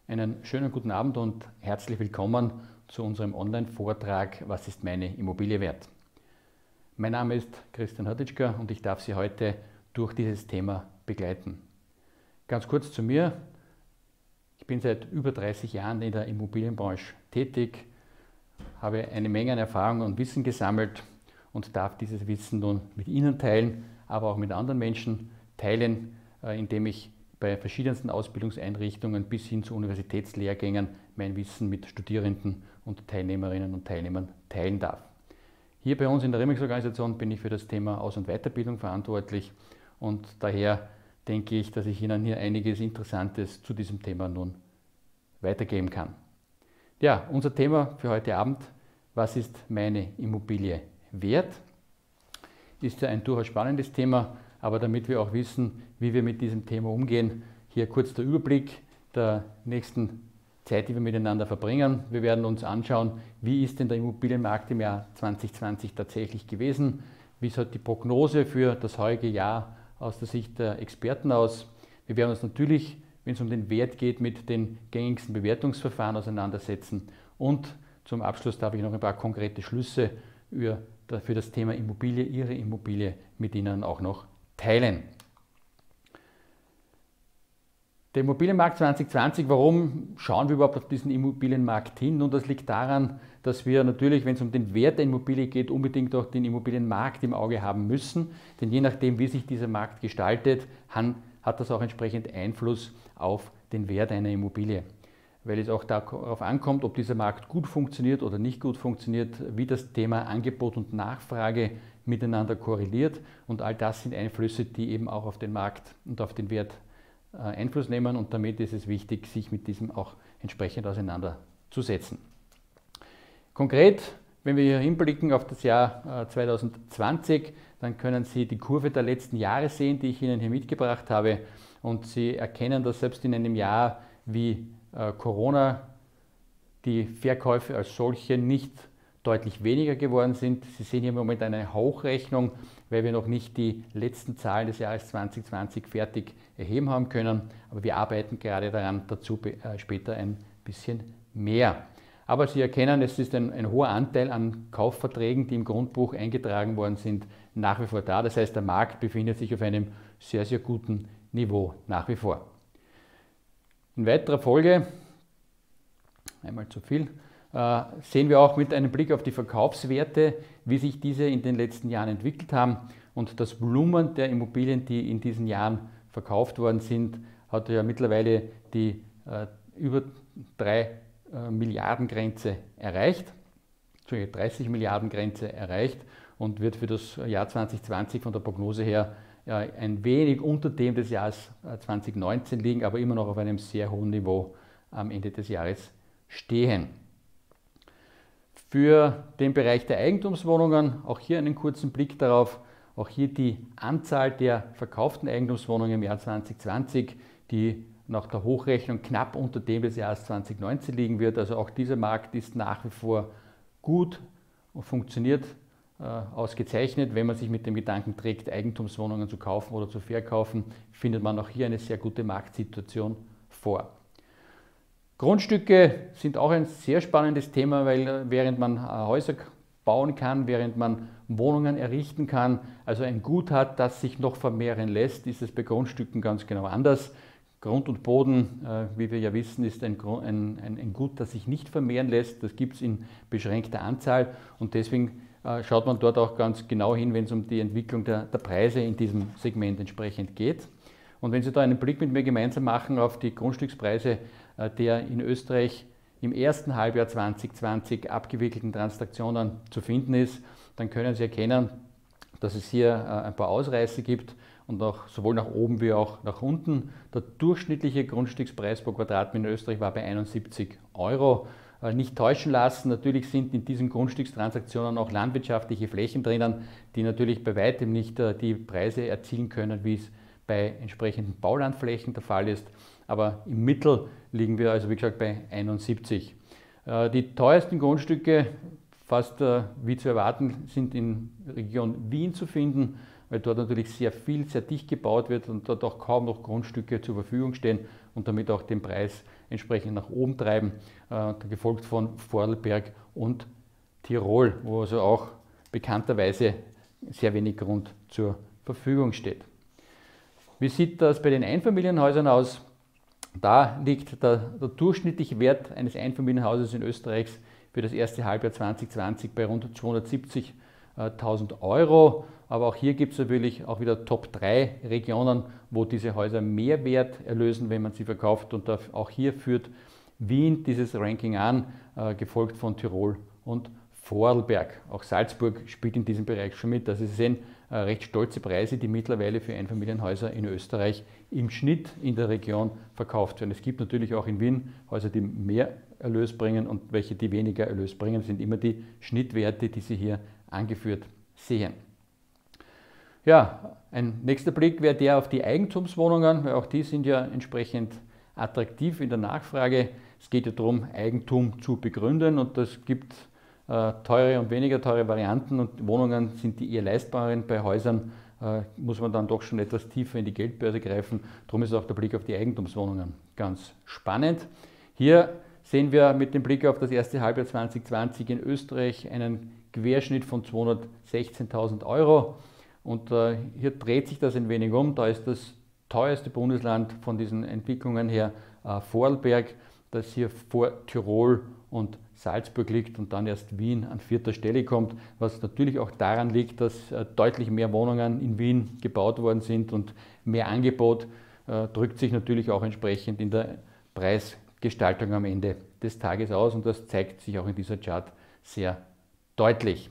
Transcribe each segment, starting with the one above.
Einen schönen guten Abend und herzlich willkommen zu unserem Online-Vortrag Was ist meine Immobilie wert? Mein Name ist Christian Hrdlicka und ich darf Sie heute durch dieses Thema begleiten. Ganz kurz zu mir. Ich bin seit über 30 Jahren in der Immobilienbranche tätig, habe eine Menge an Erfahrung und Wissen gesammelt und darf dieses Wissen nun mit Ihnen teilen, aber auch mit anderen Menschen teilen, indem ich bei verschiedensten Ausbildungseinrichtungen bis hin zu Universitätslehrgängen mein Wissen mit Studierenden und Teilnehmerinnen und Teilnehmern teilen darf. Hier bei uns in der Remix-Organisation bin ich für das Thema Aus- und Weiterbildung verantwortlich und daher denke ich, dass ich Ihnen hier einiges Interessantes zu diesem Thema nun weitergeben kann. Ja, unser Thema für heute Abend, was ist meine Immobilie wert? Ist ja ein durchaus spannendes Thema, aber damit wir auch wissen, wie wir mit diesem Thema umgehen, hier kurz der Überblick der nächsten Zeit, die wir miteinander verbringen. Wir werden uns anschauen, wie ist denn der Immobilienmarkt im Jahr 2020 tatsächlich gewesen, wie sieht die Prognose für das heutige Jahr aus der Sicht der Experten aus. Wir werden uns natürlich, wenn es um den Wert geht, mit den gängigsten Bewertungsverfahren auseinandersetzen und zum Abschluss darf ich noch ein paar konkrete Schlüsse für das Thema Immobilie, Ihre Immobilie mit Ihnen auch noch teilen. Der Immobilienmarkt 2020, warum schauen wir überhaupt auf diesen Immobilienmarkt hin? Und das liegt daran, dass wir natürlich, wenn es um den Wert der Immobilie geht, unbedingt auch den Immobilienmarkt im Auge haben müssen. Denn je nachdem, wie sich dieser Markt gestaltet, hat das auch entsprechend Einfluss auf den Wert einer Immobilie. Weil es auch darauf ankommt, ob dieser Markt gut funktioniert oder nicht gut funktioniert, wie das Thema Angebot und Nachfrage miteinander korreliert. Und all das sind Einflüsse, die eben auch auf den Markt und auf den Wert Einfluss nehmen und damit ist es wichtig, sich mit diesem auch entsprechend auseinanderzusetzen. Konkret, wenn wir hier hinblicken auf das Jahr 2020, dann können Sie die Kurve der letzten Jahre sehen, die ich Ihnen hier mitgebracht habe und Sie erkennen, dass selbst in einem Jahr wie Corona die Verkäufe als solche nicht deutlich weniger geworden sind. Sie sehen hier im Moment eine Hochrechnung, weil wir noch nicht die letzten Zahlen des Jahres 2020 fertig erheben haben können. Aber wir arbeiten gerade daran, dazu später ein bisschen mehr. Aber Sie erkennen, es ist ein hoher Anteil an Kaufverträgen, die im Grundbuch eingetragen worden sind, nach wie vor da. Das heißt, der Markt befindet sich auf einem sehr, sehr guten Niveau nach wie vor. In weiterer Folge, einmal zu viel, sehen wir auch mit einem Blick auf die Verkaufswerte, wie sich diese in den letzten Jahren entwickelt haben. Und das Volumen der Immobilien, die in diesen Jahren verkauft worden sind, hat ja mittlerweile die über 3 Milliarden Grenze erreicht, 30 Milliarden Grenze erreicht und wird für das Jahr 2020 von der Prognose her ein wenig unter dem des Jahres 2019 liegen, aber immer noch auf einem sehr hohen Niveau am Ende des Jahres stehen. Für den Bereich der Eigentumswohnungen, auch hier einen kurzen Blick darauf, auch hier die Anzahl der verkauften Eigentumswohnungen im Jahr 2020, die nach der Hochrechnung knapp unter dem des Jahres 2019 liegen wird. Also auch dieser Markt ist nach wie vor gut und funktioniert ausgezeichnet. Wenn man sich mit dem Gedanken trägt, Eigentumswohnungen zu kaufen oder zu verkaufen, findet man auch hier eine sehr gute Marktsituation vor. Grundstücke sind auch ein sehr spannendes Thema, weil während man Häuser bauen kann, während man Wohnungen errichten kann, also ein Gut hat, das sich noch vermehren lässt, ist es bei Grundstücken ganz genau anders. Grund und Boden, wie wir ja wissen, ist ein Gut, das sich nicht vermehren lässt. Das gibt es in beschränkter Anzahl und deswegen schaut man dort auch ganz genau hin, wenn es um die Entwicklung der Preise in diesem Segment entsprechend geht. Und wenn Sie da einen Blick mit mir gemeinsam machen auf die Grundstückspreise der in Österreich im ersten Halbjahr 2020 abgewickelten Transaktionen zu finden ist, dann können Sie erkennen, dass es hier ein paar Ausreißer gibt und auch sowohl nach oben wie auch nach unten. Der durchschnittliche Grundstückspreis pro Quadratmeter in Österreich war bei 71 Euro. Nicht täuschen lassen, natürlich sind in diesen Grundstückstransaktionen auch landwirtschaftliche Flächen drinnen, die natürlich bei weitem nicht die Preise erzielen können, wie es bei entsprechenden Baulandflächen der Fall ist. Aber im Mittel liegen wir also wie gesagt bei 71. Die teuersten Grundstücke fast wie zu erwarten sind in der Region Wien zu finden, weil dort natürlich sehr viel, sehr dicht gebaut wird und dort auch kaum noch Grundstücke zur Verfügung stehen und damit auch den Preis entsprechend nach oben treiben, gefolgt von Vorarlberg und Tirol, wo also auch bekannterweise sehr wenig Grund zur Verfügung steht. Wie sieht das bei den Einfamilienhäusern aus? Da liegt der durchschnittliche Wert eines Einfamilienhauses in Österreich für das erste Halbjahr 2020 bei rund 270.000 Euro. Aber auch hier gibt es natürlich auch wieder Top 3 Regionen, wo diese Häuser mehr Wert erlösen, wenn man sie verkauft. Und auch hier führt Wien dieses Ranking an, gefolgt von Tirol und Vorarlberg. Auch Salzburg spielt in diesem Bereich schon mit. Also Sie sehen recht stolze Preise, die mittlerweile für Einfamilienhäuser in Österreich im Schnitt in der Region verkauft werden. Es gibt natürlich auch in Wien Häuser, die mehr Erlös bringen und welche, die weniger Erlös bringen, sind immer die Schnittwerte, die Sie hier angeführt sehen. Ja, ein nächster Blick wäre der auf die Eigentumswohnungen, weil auch die sind ja entsprechend attraktiv in der Nachfrage. Es geht ja darum, Eigentum zu begründen und das gibt teure und weniger teure Varianten und Wohnungen sind die eher leistbaren. Bei Häusern muss man dann doch schon etwas tiefer in die Geldbörse greifen. Darum ist auch der Blick auf die Eigentumswohnungen ganz spannend. Hier sehen wir mit dem Blick auf das erste Halbjahr 2020 in Österreich einen Querschnitt von 216.000 Euro. Und hier dreht sich das ein wenig um. Da ist das teuerste Bundesland von diesen Entwicklungen her Vorarlberg, das hier vor Tirol und Salzburg liegt und dann erst Wien an 4. Stelle kommt, was natürlich auch daran liegt, dass deutlich mehr Wohnungen in Wien gebaut worden sind und mehr Angebot drückt sich natürlich auch entsprechend in der Preisgestaltung am Ende des Tages aus und das zeigt sich auch in dieser Chart sehr deutlich.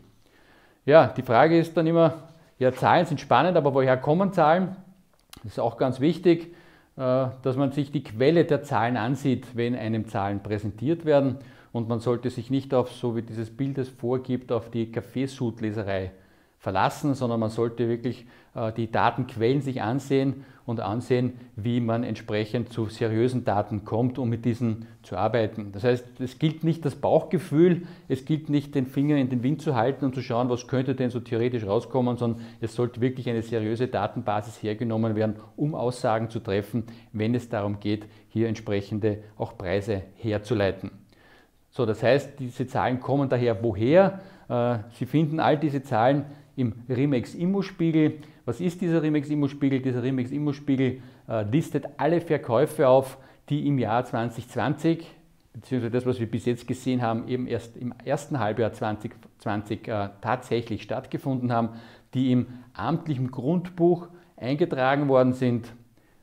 Ja, die Frage ist dann immer, ja, Zahlen sind spannend, aber woher kommen Zahlen? Das ist auch ganz wichtig, dass man sich die Quelle der Zahlen ansieht, wenn einem Zahlen präsentiert werden. Und man sollte sich nicht auf, so wie dieses Bild es vorgibt, auf die Kaffeesudleserei verlassen, sondern man sollte wirklich die Datenquellen sich ansehen und ansehen, wie man entsprechend zu seriösen Daten kommt, um mit diesen zu arbeiten. Das heißt, es gilt nicht das Bauchgefühl, es gilt nicht den Finger in den Wind zu halten und zu schauen, was könnte denn so theoretisch rauskommen, sondern es sollte wirklich eine seriöse Datenbasis hergenommen werden, um Aussagen zu treffen, wenn es darum geht, hier entsprechende auch Preise herzuleiten. So, das heißt, diese Zahlen kommen daher woher? Sie finden all diese Zahlen im RIMEX-Immo-Spiegel. Was ist dieser RIMEX-Immo-Spiegel? Dieser RIMEX-Immo-Spiegel listet alle Verkäufe auf, die im Jahr 2020, beziehungsweise das, was wir bis jetzt gesehen haben, eben erst im ersten Halbjahr 2020 tatsächlich stattgefunden haben, die im amtlichen Grundbuch eingetragen worden sind.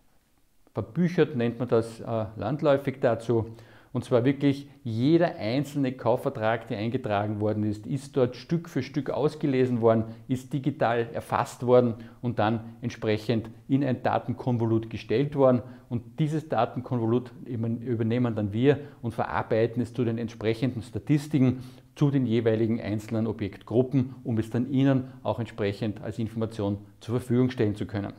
Verbüchert nennt man das landläufig dazu. Und zwar wirklich jeder einzelne Kaufvertrag, der eingetragen worden ist dort Stück für Stück ausgelesen worden, ist digital erfasst worden und dann entsprechend in ein Datenkonvolut gestellt worden. Und dieses Datenkonvolut übernehmen dann wir und verarbeiten es zu den entsprechenden Statistiken, zu den jeweiligen einzelnen Objektgruppen, um es dann Ihnen auch entsprechend als Information zur Verfügung stellen zu können.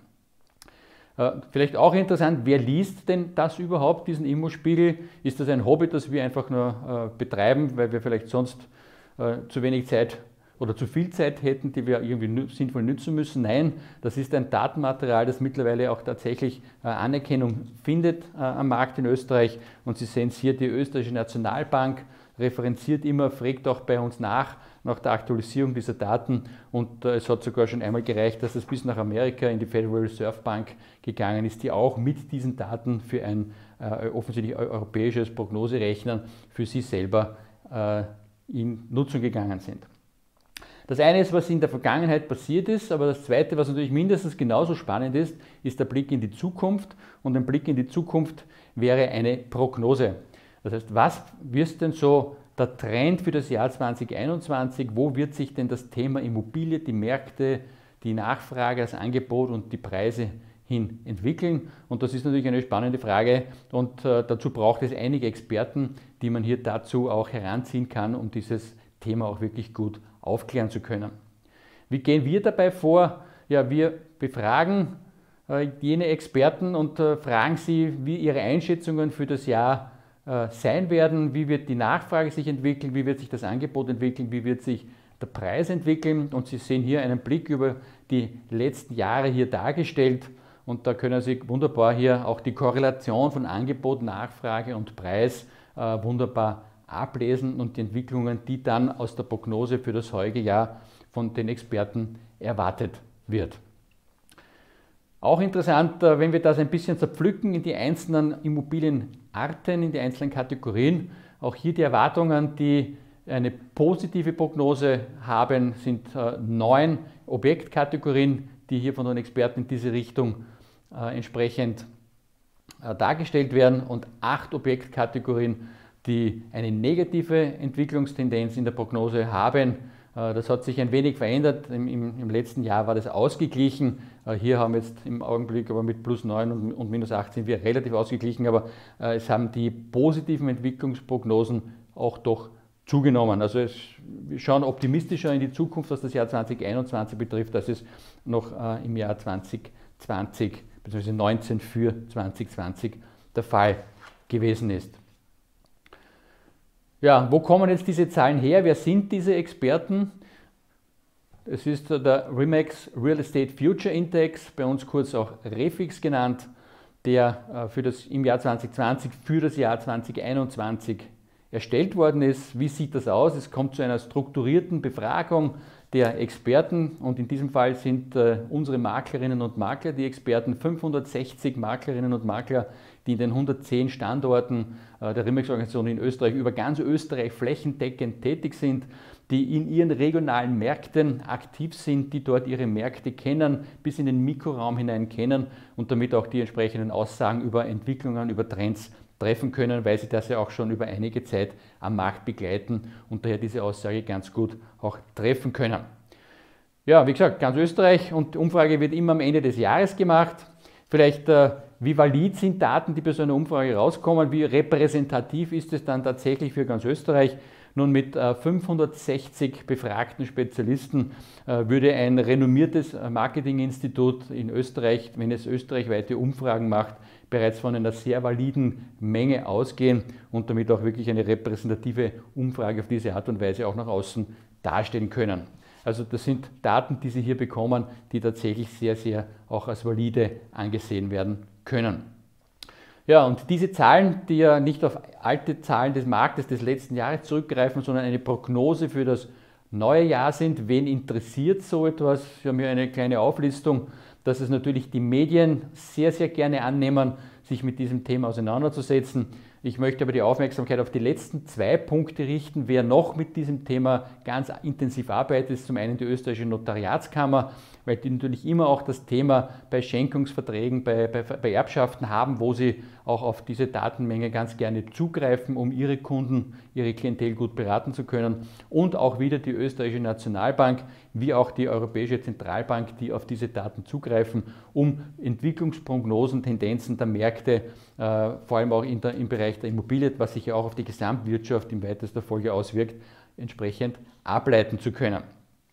Vielleicht auch interessant, wer liest denn das überhaupt, diesen Immo-Spiegel? Ist das ein Hobby, das wir einfach nur betreiben, weil wir vielleicht sonst zu wenig Zeit oder zu viel Zeit hätten, die wir irgendwie sinnvoll nützen müssen? Nein, das ist ein Datenmaterial, das mittlerweile auch tatsächlich Anerkennung findet am Markt in Österreich. Und Sie sehen es hier, die Österreichische Nationalbank referenziert immer, fragt auch bei uns nach der Aktualisierung dieser Daten und es hat sogar schon einmal gereicht, dass es bis nach Amerika in die Federal Reserve Bank gegangen ist, die auch mit diesen Daten für ein offensichtlich europäisches Prognoserechnen für sie selber in Nutzung gegangen sind. Das eine ist, was in der Vergangenheit passiert ist, aber das zweite, was natürlich mindestens genauso spannend ist, ist der Blick in die Zukunft und ein Blick in die Zukunft wäre eine Prognose. Das heißt, was wird denn so der Trend für das Jahr 2021, wo wird sich denn das Thema Immobilie, die Märkte, die Nachfrage, das Angebot und die Preise hin entwickeln? Und das ist natürlich eine spannende Frage und dazu braucht es einige Experten, die man hier dazu auch heranziehen kann, um dieses Thema auch wirklich gut aufklären zu können. Wie gehen wir dabei vor? Ja, wir befragen jene Experten und fragen sie, wie ihre Einschätzungen für das Jahr sein werden, wie wird die Nachfrage sich entwickeln, wie wird sich das Angebot entwickeln, wie wird sich der Preis entwickeln. Und Sie sehen hier einen Blick über die letzten Jahre hier dargestellt und da können Sie wunderbar hier auch die Korrelation von Angebot, Nachfrage und Preis wunderbar ablesen und die Entwicklungen, die dann aus der Prognose für das heutige Jahr von den Experten erwartet wird. Auch interessant, wenn wir das ein bisschen zerpflücken in die einzelnen Immobilienarten, in die einzelnen Kategorien. Auch hier die Erwartungen, die eine positive Prognose haben, sind 9 Objektkategorien, die hier von den Experten in diese Richtung entsprechend dargestellt werden und 8 Objektkategorien, die eine negative Entwicklungstendenz in der Prognose haben. Das hat sich ein wenig verändert. Im letzten Jahr war das ausgeglichen. Hier haben wir jetzt im Augenblick aber mit +9 und -8 sind wir relativ ausgeglichen, aber es haben die positiven Entwicklungsprognosen auch doch zugenommen. Also wir schauen optimistischer in die Zukunft, was das Jahr 2021 betrifft, als es noch im Jahr 2020 bzw. 19 für 2020 der Fall gewesen ist. Ja, wo kommen jetzt diese Zahlen her? Wer sind diese Experten? Es ist der RE/MAX Real Estate Future Index, bei uns kurz auch REFIX genannt, der im Jahr 2020 für das Jahr 2021 erstellt worden ist. Wie sieht das aus? Es kommt zu einer strukturierten Befragung der Experten und in diesem Fall sind unsere Maklerinnen und Makler die Experten, 560 Maklerinnen und Makler, die in den 110 Standorten der RE/MAX-Organisation in Österreich über ganz Österreich flächendeckend tätig sind, die in ihren regionalen Märkten aktiv sind, die dort ihre Märkte kennen, bis in den Mikroraum hinein kennen und damit auch die entsprechenden Aussagen über Entwicklungen, über Trends treffen können, weil sie das ja auch schon über einige Zeit am Markt begleiten und daher diese Aussage ganz gut auch treffen können. Ja, wie gesagt, ganz Österreich und die Umfrage wird immer am Ende des Jahres gemacht. Vielleicht, wie valid sind Daten, die bei so einer Umfrage rauskommen, wie repräsentativ ist es dann tatsächlich für ganz Österreich? Nun, mit 560 befragten Spezialisten würde ein renommiertes Marketinginstitut in Österreich, wenn es österreichweite Umfragen macht, bereits von einer sehr validen Menge ausgehen und damit auch wirklich eine repräsentative Umfrage auf diese Art und Weise auch nach außen darstellen können. Also das sind Daten, die Sie hier bekommen, die tatsächlich sehr, sehr auch als valide angesehen werden können. Ja, und diese Zahlen, die ja nicht auf alte Zahlen des Marktes des letzten Jahres zurückgreifen, sondern eine Prognose für das neue Jahr sind. Wen interessiert so etwas? Wir haben hier eine kleine Auflistung, dass es natürlich die Medien sehr, sehr gerne annehmen, sich mit diesem Thema auseinanderzusetzen. Ich möchte aber die Aufmerksamkeit auf die letzten 2 Punkte richten. Wer noch mit diesem Thema ganz intensiv arbeitet, ist zum einen die österreichische Notariatskammer, weil die natürlich immer auch das Thema bei Schenkungsverträgen, bei Erbschaften haben, wo sie auch auf diese Datenmenge ganz gerne zugreifen, um ihre Kunden, ihre Klientel gut beraten zu können. Und auch wieder die österreichische Nationalbank, wie auch die Europäische Zentralbank, die auf diese Daten zugreifen, um Entwicklungsprognosen, Tendenzen der Märkte, vor allem auch im Bereich der Immobilie, was sich ja auch auf die Gesamtwirtschaft in weitester Folge auswirkt, entsprechend ableiten zu können.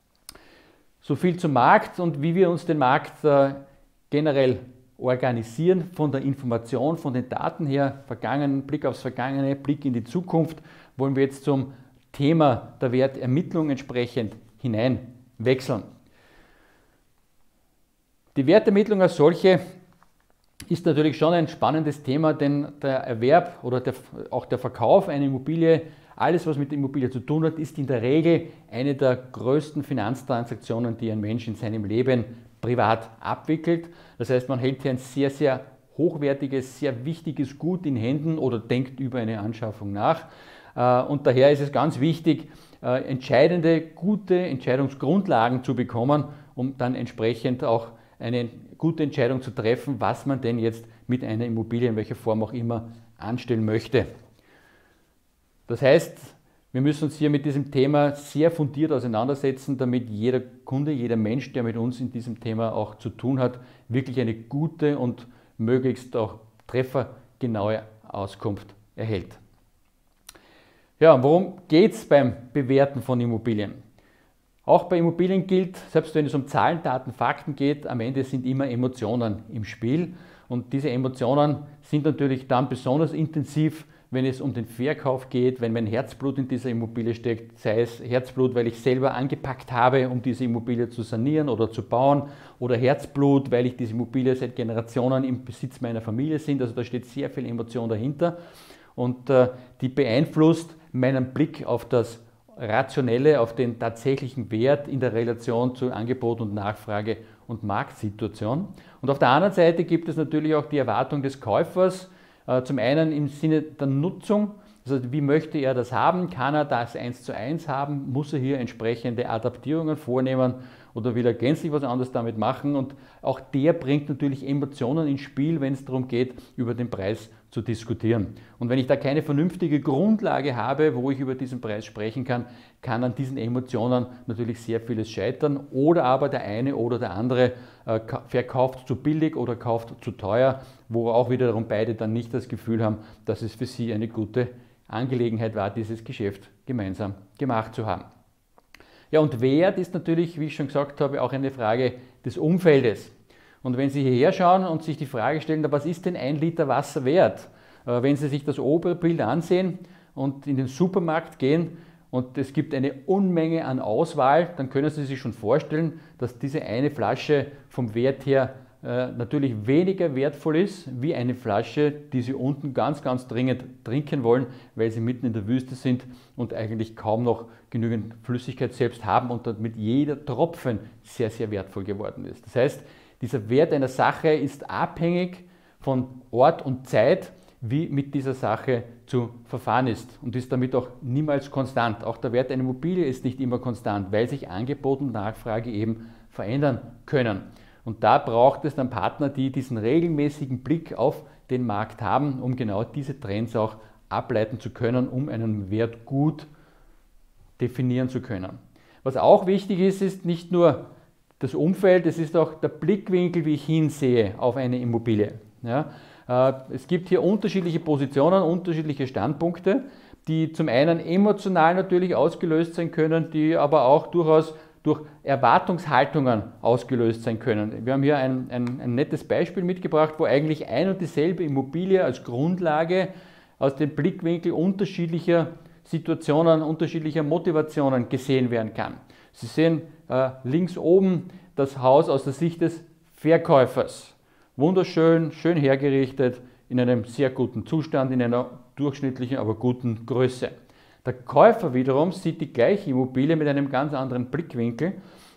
So viel zum Markt und wie wir uns den Markt generell organisieren, von der Information, von den Daten her, Blick aufs Vergangene, Blick in die Zukunft, wollen wir jetzt zum Thema der Wertermittlung entsprechend hineinwechseln. Die Wertermittlung als solche ist natürlich schon ein spannendes Thema, denn der Erwerb oder auch der Verkauf einer Immobilie, alles was mit der Immobilie zu tun hat, ist in der Regel eine der größten Finanztransaktionen, die ein Mensch in seinem Leben privat abwickelt. Das heißt, man hält hier ein sehr, sehr hochwertiges, sehr wichtiges Gut in Händen oder denkt über eine Anschaffung nach. Und daher ist es ganz wichtig, entscheidende, gute Entscheidungsgrundlagen zu bekommen, um dann entsprechend auch eine gute Entscheidung zu treffen, was man denn jetzt mit einer Immobilie, in welcher Form auch immer, anstellen möchte. Das heißt, wir müssen uns hier mit diesem Thema sehr fundiert auseinandersetzen, damit jeder Kunde, jeder Mensch, der mit uns in diesem Thema auch zu tun hat, wirklich eine gute und möglichst auch treffergenaue Auskunft erhält. Ja, worum geht es beim Bewerten von Immobilien? Auch bei Immobilien gilt, selbst wenn es um Zahlen, Daten, Fakten geht, am Ende sind immer Emotionen im Spiel. Und diese Emotionen sind natürlich dann besonders intensiv, wenn es um den Verkauf geht, wenn mein Herzblut in dieser Immobilie steckt, sei es Herzblut, weil ich selber angepackt habe, um diese Immobilie zu sanieren oder zu bauen, oder Herzblut, weil ich diese Immobilie seit Generationen im Besitz meiner Familie sind. Also da steht sehr viel Emotion dahinter und die beeinflusst meinen Blick auf das Rationelle, auf den tatsächlichen Wert in der Relation zu Angebot und Nachfrage und Marktsituation. Und auf der anderen Seite gibt es natürlich auch die Erwartung des Käufers, zum einen im Sinne der Nutzung, also wie möchte er das haben, kann er das 1:1 haben, muss er hier entsprechende Adaptierungen vornehmen oder will er gänzlich was anderes damit machen, und auch der bringt natürlich Emotionen ins Spiel, wenn es darum geht, über den Preis zu diskutieren. Und wenn ich da keine vernünftige Grundlage habe, wo ich über diesen Preis sprechen kann, kann an diesen Emotionen natürlich sehr vieles scheitern, oder aber der eine oder der andere verkauft zu billig oder kauft zu teuer, wo auch wiederum beide dann nicht das Gefühl haben, dass es für sie eine gute Angelegenheit war, dieses Geschäft gemeinsam gemacht zu haben. Ja, und Wert ist natürlich, wie ich schon gesagt habe, auch eine Frage des Umfeldes. Und wenn Sie hierher schauen und sich die Frage stellen, was ist denn 1 Liter Wasser wert? Wenn Sie sich das obere Bild ansehen und in den Supermarkt gehen und es gibt eine Unmenge an Auswahl, dann können Sie sich schon vorstellen, dass diese eine Flasche vom Wert her natürlich weniger wertvoll ist wie eine Flasche, die Sie unten ganz, ganz dringend trinken wollen, weil Sie mitten in der Wüste sind und eigentlich kaum noch genügend Flüssigkeit selbst haben und damit jeder Tropfen sehr, sehr wertvoll geworden ist. Das heißt, dieser Wert einer Sache ist abhängig von Ort und Zeit, wie mit dieser Sache zu verfahren ist, und ist damit auch niemals konstant. Auch der Wert einer Immobilie ist nicht immer konstant, weil sich Angebot und Nachfrage eben verändern können. Und da braucht es dann Partner, die diesen regelmäßigen Blick auf den Markt haben, um genau diese Trends auch ableiten zu können, um einen Wert gut definieren zu können. Was auch wichtig ist, ist nicht nur das Umfeld, es ist auch der Blickwinkel, wie ich hinsehe auf eine Immobilie. Ja, es gibt hier unterschiedliche Positionen, unterschiedliche Standpunkte, die zum einen emotional natürlich ausgelöst sein können, die aber auch durchaus durch Erwartungshaltungen ausgelöst sein können. Wir haben hier ein nettes Beispiel mitgebracht, wo eigentlich ein und dieselbe Immobilie als Grundlage aus dem Blickwinkel unterschiedlicher Situationen, unterschiedlicher Motivationen gesehen werden kann. Sie sehen links oben das Haus aus der Sicht des Verkäufers. Wunderschön, schön hergerichtet, in einem sehr guten Zustand, in einer durchschnittlichen, aber guten Größe. Der Käufer wiederum sieht die gleiche Immobilie mit einem ganz anderen Blickwinkel,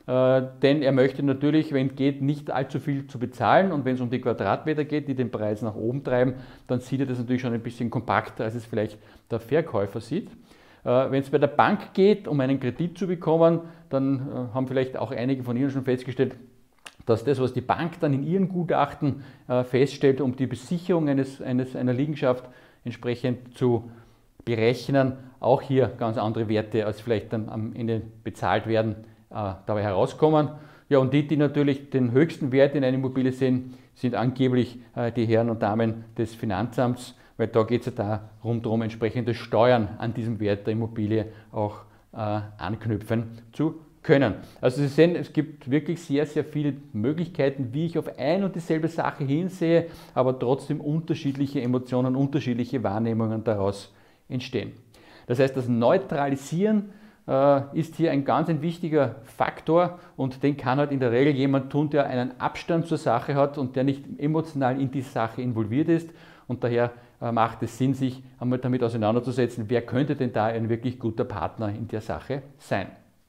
denn er möchte natürlich, wenn es geht, nicht allzu viel zu bezahlen, und wenn es um die Quadratmeter geht, die den Preis nach oben treiben, dann sieht er das natürlich schon ein bisschen kompakter, als es vielleicht der Verkäufer sieht. Wenn es bei der Bank geht, um einen Kredit zu bekommen, dann haben vielleicht auch einige von Ihnen schon festgestellt, dass das, was die Bank dann in ihren Gutachten feststellt, um die Besicherung einer Liegenschaft entsprechend zu berechnen, auch hier ganz andere Werte als vielleicht dann am Ende bezahlt werden, dabei herauskommen. Ja, und die natürlich den höchsten Wert in einer Immobilie sehen, sind angeblich die Herren und Damen des Finanzamts, weil da geht es ja darum, entsprechende Steuern an diesem Wert der Immobilie auch anknüpfen zu können. Also Sie sehen, es gibt wirklich sehr, sehr viele Möglichkeiten, wie ich auf ein und dieselbe Sache hinsehe, aber trotzdem unterschiedliche Emotionen, unterschiedliche Wahrnehmungen daraus entstehen. Das heißt, das Neutralisieren ist hier ein ganz wichtiger Faktor, und den kann halt in der Regel jemand tun, der einen Abstand zur Sache hat und der nicht emotional in die Sache involviert ist, und daher macht es Sinn, sich einmal damit auseinanderzusetzen, wer könnte denn da ein wirklich guter Partner in der Sache sein.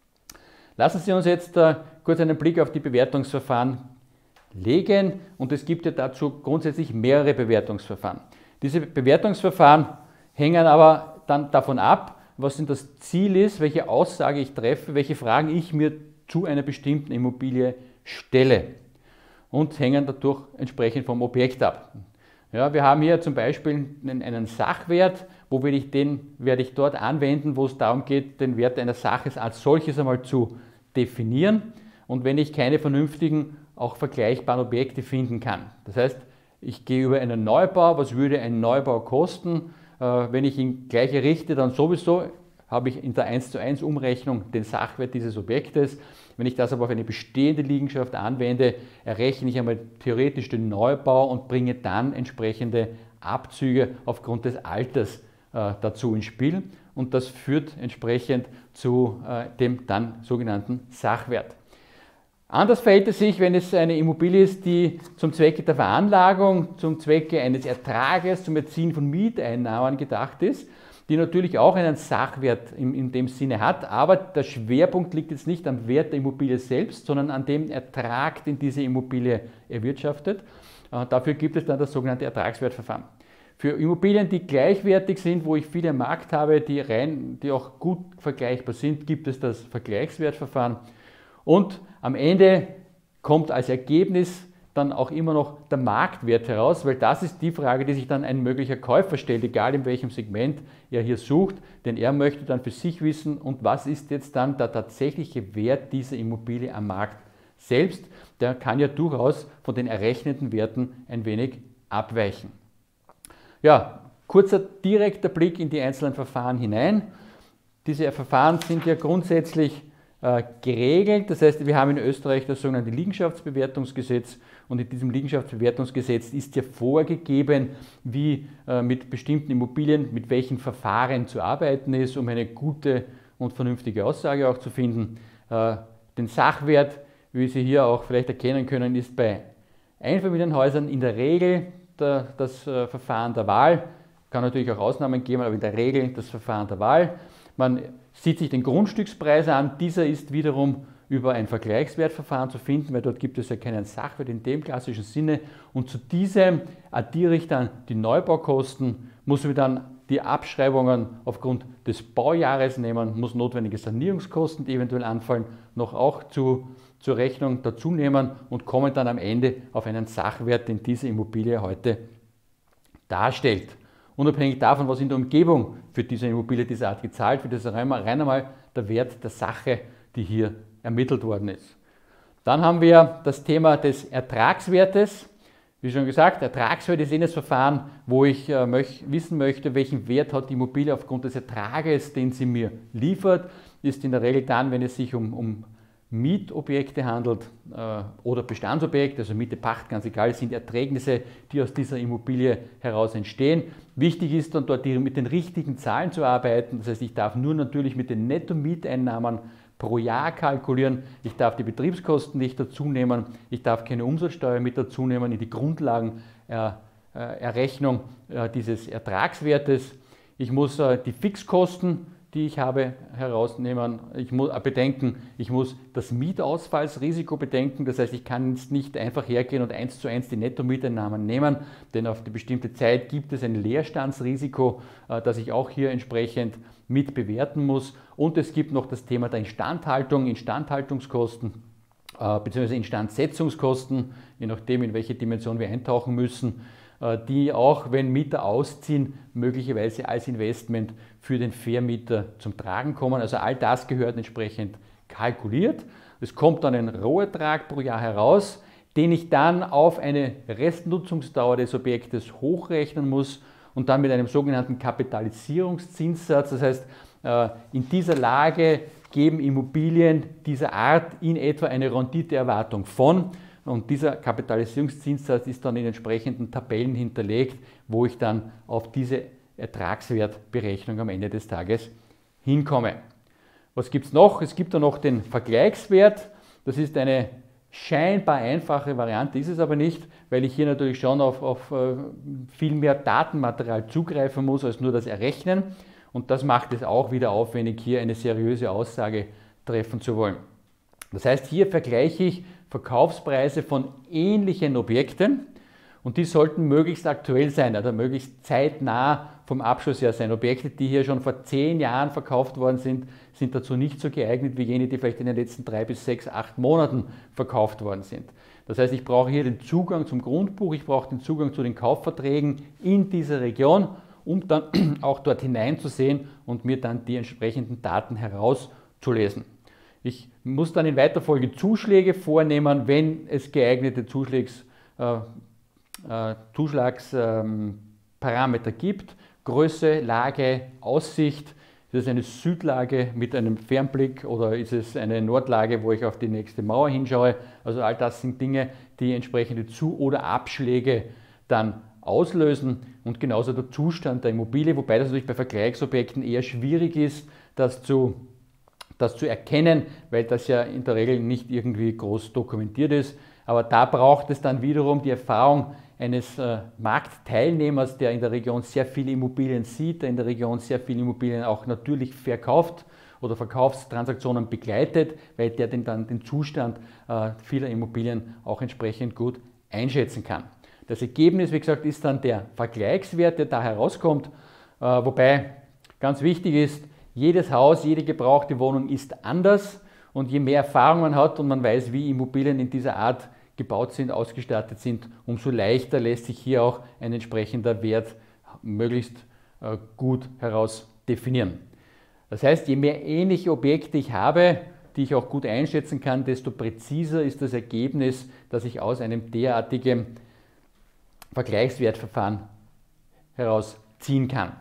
Lassen Sie uns jetzt kurz einen Blick auf die Bewertungsverfahren legen, und es gibt ja dazu grundsätzlich mehrere Bewertungsverfahren. Diese Bewertungsverfahren hängen aber dann davon ab, was denn das Ziel ist, welche Aussage ich treffe, welche Fragen ich mir zu einer bestimmten Immobilie stelle, und hängen dadurch entsprechend vom Objekt ab. Ja, wir haben hier zum Beispiel einen Sachwert, wo werde ich dort anwenden, wo es darum geht, den Wert einer Sache als solches einmal zu definieren, und wenn ich keine vernünftigen, auch vergleichbaren Objekte finden kann. Das heißt, ich gehe über einen Neubau, was würde ein Neubau kosten? Wenn ich ihn gleich errichte, dann sowieso habe ich in der 1:1 Umrechnung den Sachwert dieses Objektes. Wenn ich das aber auf eine bestehende Liegenschaft anwende, errechne ich einmal theoretisch den Neubau und bringe dann entsprechende Abzüge aufgrund des Alters dazu ins Spiel und das führt entsprechend zu dem dann sogenannten Sachwert. Anders verhält es sich, wenn es eine Immobilie ist, die zum Zwecke der Veranlagung, zum Zwecke eines Ertrages, zum Erzielen von Mieteinnahmen gedacht ist, die natürlich auch einen Sachwert in dem Sinne hat, aber der Schwerpunkt liegt jetzt nicht am Wert der Immobilie selbst, sondern an dem Ertrag, den diese Immobilie erwirtschaftet. Dafür gibt es dann das sogenannte Ertragswertverfahren. Für Immobilien, die gleichwertig sind, wo ich viele am Markt habe, die auch gut vergleichbar sind, gibt es das Vergleichswertverfahren. Und am Ende kommt als Ergebnis dann auch immer noch der Marktwert heraus, weil das ist die Frage, die sich dann ein möglicher Käufer stellt, egal in welchem Segment er hier sucht, denn er möchte dann für sich wissen, und was ist jetzt dann der tatsächliche Wert dieser Immobilie am Markt selbst. Der kann ja durchaus von den errechneten Werten ein wenig abweichen. Ja, kurzer direkter Blick in die einzelnen Verfahren hinein. Diese Verfahren sind ja grundsätzlich geregelt. Das heißt, wir haben in Österreich das sogenannte Liegenschaftsbewertungsgesetz und in diesem Liegenschaftsbewertungsgesetz ist ja vorgegeben, wie mit bestimmten Immobilien, mit welchen Verfahren zu arbeiten ist, um eine gute und vernünftige Aussage auch zu finden. Den Sachwert, wie Sie hier auch vielleicht erkennen können, ist bei Einfamilienhäusern in der Regel das Verfahren der Wahl. Kann natürlich auch Ausnahmen geben, aber in der Regel das Verfahren der Wahl. Man sieht sich den Grundstückspreis an, dieser ist wiederum über ein Vergleichswertverfahren zu finden, weil dort gibt es ja keinen Sachwert in dem klassischen Sinne. Und zu diesem addiere ich dann die Neubaukosten, muss mir dann die Abschreibungen aufgrund des Baujahres nehmen, muss notwendige Sanierungskosten, die eventuell anfallen, noch auch zur Rechnung dazu nehmen und komme dann am Ende auf einen Sachwert, den diese Immobilie heute darstellt. Unabhängig davon, was in der Umgebung für diese Immobilie dieser Art gezahlt wird, ist rein einmal der Wert der Sache, die hier ermittelt worden ist. Dann haben wir das Thema des Ertragswertes. Wie schon gesagt, Ertragswert ist jenes Verfahren, wo ich wissen möchte, welchen Wert hat die Immobilie aufgrund des Ertrages, den sie mir liefert. Ist in der Regel dann, wenn es sich um Mietobjekte handelt oder Bestandsobjekte, also Miete, Pacht, ganz egal, sind Erträgnisse, die aus dieser Immobilie heraus entstehen. Wichtig ist dann dort mit den richtigen Zahlen zu arbeiten, das heißt, ich darf nur natürlich mit den Netto-Mieteinnahmen pro Jahr kalkulieren, ich darf die Betriebskosten nicht dazu nehmen, ich darf keine Umsatzsteuer mit dazu nehmen in die Grundlagenerrechnung dieses Ertragswertes. Ich muss die Fixkosten, die ich habe, herausnehmen. Ich muss bedenken, ich muss das Mietausfallsrisiko bedenken. Das heißt, ich kann jetzt nicht einfach hergehen und 1:1 die Netto-Mieteinnahmen nehmen, denn auf eine bestimmte Zeit gibt es ein Leerstandsrisiko, das ich auch hier entsprechend mit bewerten muss. Und es gibt noch das Thema der Instandhaltung, Instandhaltungskosten bzw. Instandsetzungskosten, je nachdem, in welche Dimension wir eintauchen müssen, die auch, wenn Mieter ausziehen, möglicherweise als Investment für den Vermieter zum Tragen kommen. Also all das gehört entsprechend kalkuliert. Es kommt dann ein Rohertrag pro Jahr heraus, den ich dann auf eine Restnutzungsdauer des Objektes hochrechnen muss und dann mit einem sogenannten Kapitalisierungszinssatz. Das heißt, in dieser Lage geben Immobilien dieser Art in etwa eine Renditeerwartung von. Und dieser Kapitalisierungszinssatz ist dann in entsprechenden Tabellen hinterlegt, wo ich dann auf diese Ertragswertberechnung am Ende des Tages hinkomme. Was gibt es noch? Es gibt dann noch den Vergleichswert. Das ist eine scheinbar einfache Variante, ist es aber nicht, weil ich hier natürlich schon auf viel mehr Datenmaterial zugreifen muss, als nur das Errechnen. Und das macht es auch wieder aufwendig, hier eine seriöse Aussage treffen zu wollen. Das heißt, hier vergleiche ich Verkaufspreise von ähnlichen Objekten und die sollten möglichst aktuell sein, oder möglichst zeitnah vom Abschlussjahr sein. Objekte, die hier schon vor 10 Jahren verkauft worden sind, sind dazu nicht so geeignet wie jene, die vielleicht in den letzten 3 bis 6, 8 Monaten verkauft worden sind. Das heißt, ich brauche hier den Zugang zum Grundbuch, ich brauche den Zugang zu den Kaufverträgen in dieser Region, um dann auch dort hineinzusehen und mir dann die entsprechenden Daten herauszulesen. Ich muss dann in weiter Folge Zuschläge vornehmen, wenn es geeignete Zuschlagsparameter gibt. Größe, Lage, Aussicht. Ist es eine Südlage mit einem Fernblick oder ist es eine Nordlage, wo ich auf die nächste Mauer hinschaue? Also all das sind Dinge, die entsprechende Zu- oder Abschläge dann auslösen und genauso der Zustand der Immobilie, wobei das natürlich bei Vergleichsobjekten eher schwierig ist, das zu erkennen, weil das ja in der Regel nicht irgendwie groß dokumentiert ist. Aber da braucht es dann wiederum die Erfahrung eines Marktteilnehmers, der in der Region sehr viele Immobilien sieht, der in der Region sehr viele Immobilien auch natürlich verkauft oder Verkaufstransaktionen begleitet, weil der dann den Zustand vieler Immobilien auch entsprechend gut einschätzen kann. Das Ergebnis, wie gesagt, ist dann der Vergleichswert, der da herauskommt, wobei ganz wichtig ist, jedes Haus, jede gebrauchte Wohnung ist anders und je mehr Erfahrung man hat und man weiß, wie Immobilien in dieser Art gebaut sind, ausgestattet sind, umso leichter lässt sich hier auch ein entsprechender Wert möglichst gut heraus definieren. Das heißt, je mehr ähnliche Objekte ich habe, die ich auch gut einschätzen kann, desto präziser ist das Ergebnis, das ich aus einem derartigen Vergleichswertverfahren herausziehen kann.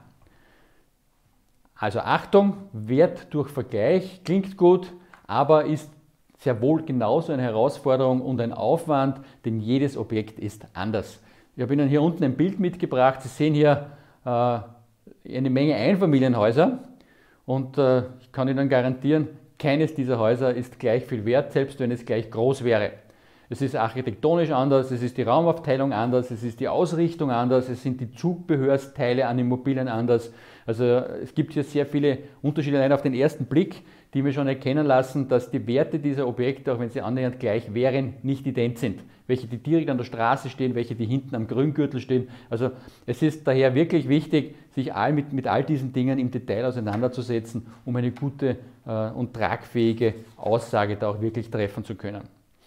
Also Achtung, Wert durch Vergleich klingt gut, aber ist sehr wohl genauso eine Herausforderung und ein Aufwand, denn jedes Objekt ist anders. Ich habe Ihnen hier unten ein Bild mitgebracht. Sie sehen hier eine Menge Einfamilienhäuser und ich kann Ihnen garantieren, keines dieser Häuser ist gleich viel wert, selbst wenn es gleich groß wäre. Es ist architektonisch anders, es ist die Raumaufteilung anders, es ist die Ausrichtung anders, es sind die Zubehörsteile an Immobilien anders. Also es gibt hier sehr viele Unterschiede allein auf den ersten Blick, die mir schon erkennen lassen, dass die Werte dieser Objekte, auch wenn sie annähernd gleich wären, nicht ident sind. Welche, die direkt an der Straße stehen, welche, die hinten am Grüngürtel stehen. Also es ist daher wirklich wichtig, sich mit all diesen Dingen im Detail auseinanderzusetzen, um eine gute und tragfähige Aussage da auch wirklich treffen zu können.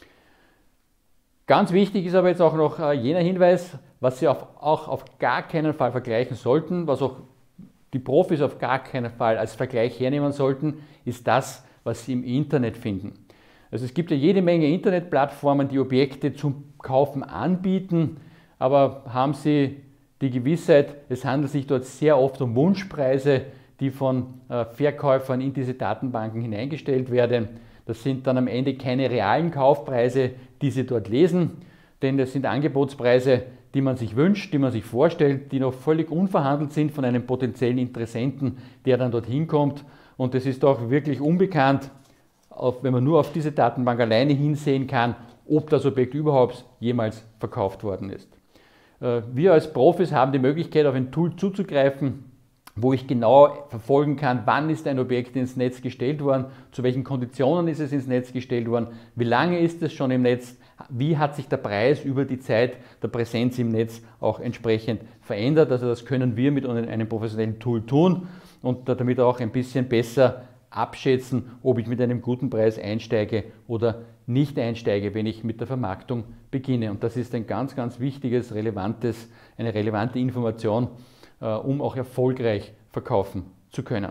Ganz wichtig ist aber jetzt auch noch jener Hinweis, was Sie auch auf gar keinen Fall vergleichen sollten, was auch die Profis auf gar keinen Fall als Vergleich hernehmen sollten, ist das, was Sie im Internet finden. Also es gibt ja jede Menge Internetplattformen, die Objekte zum Kaufen anbieten, aber haben Sie die Gewissheit, es handelt sich dort sehr oft um Wunschpreise, die von Verkäufern in diese Datenbanken hineingestellt werden. Das sind dann am Ende keine realen Kaufpreise, die Sie dort lesen, denn das sind Angebotspreise, die man sich wünscht, die man sich vorstellt, die noch völlig unverhandelt sind von einem potenziellen Interessenten, der dann dorthin kommt. Und es ist auch wirklich unbekannt, wenn man nur auf diese Datenbank alleine hinsehen kann, ob das Objekt überhaupt jemals verkauft worden ist. Wir als Profis haben die Möglichkeit, auf ein Tool zuzugreifen, wo ich genau verfolgen kann, wann ist ein Objekt ins Netz gestellt worden, zu welchen Konditionen ist es ins Netz gestellt worden, wie lange ist es schon im Netz, wie hat sich der Preis über die Zeit der Präsenz im Netz auch entsprechend verändert. Also das können wir mit einem professionellen Tool tun und damit auch ein bisschen besser abschätzen, ob ich mit einem guten Preis einsteige oder nicht einsteige, wenn ich mit der Vermarktung beginne. Und das ist ein ganz, ganz wichtiges, eine relevante Information, um auch erfolgreich verkaufen zu können.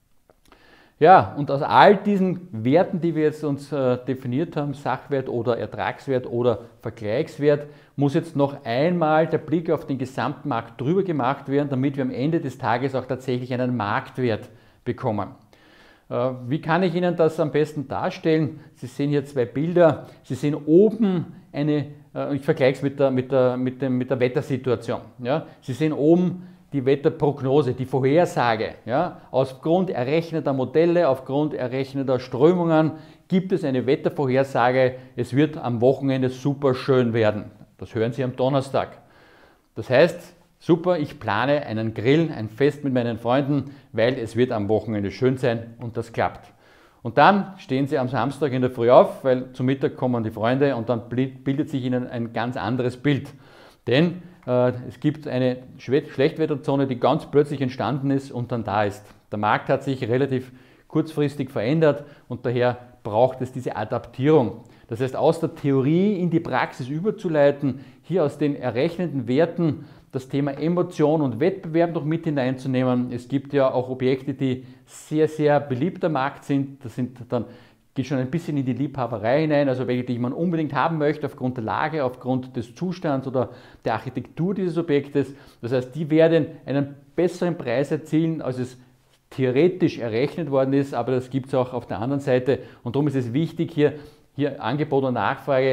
Ja, und aus all diesen Werten, die wir jetzt uns definiert haben, Sachwert oder Ertragswert oder Vergleichswert, muss jetzt noch einmal der Blick auf den gesamten Markt drüber gemacht werden, damit wir am Ende des Tages auch tatsächlich einen Marktwert bekommen. Wie kann ich Ihnen das am besten darstellen? Sie sehen hier zwei Bilder. Sie sehen oben ich vergleiche es mit der Wettersituation. Ja? Sie sehen oben die Wetterprognose, die Vorhersage. Ja? Aufgrund errechneter Modelle, aufgrund errechneter Strömungen gibt es eine Wettervorhersage, es wird am Wochenende super schön werden. Das hören Sie am Donnerstag. Das heißt, super, ich plane einen Grill, ein Fest mit meinen Freunden, weil es wird am Wochenende schön sein und das klappt. Und dann stehen Sie am Samstag in der Früh auf, weil zum Mittag kommen die Freunde und dann bildet sich Ihnen ein ganz anderes Bild. Denn es gibt eine Schlechtwetterzone, die ganz plötzlich entstanden ist und dann da ist. Der Markt hat sich relativ kurzfristig verändert und daher braucht es diese Adaptierung. Das heißt, aus der Theorie in die Praxis überzuleiten, hier aus den errechneten Werten das Thema Emotion und Wettbewerb noch mit hineinzunehmen. Es gibt ja auch Objekte, die sehr, sehr beliebt am Markt sind. Das geht schon ein bisschen in die Liebhaberei hinein, also welche, die man unbedingt haben möchte aufgrund der Lage, aufgrund des Zustands oder der Architektur dieses Objektes. Das heißt, die werden einen besseren Preis erzielen, als es theoretisch errechnet worden ist, aber das gibt es auch auf der anderen Seite und darum ist es wichtig, hier Angebot und Nachfrage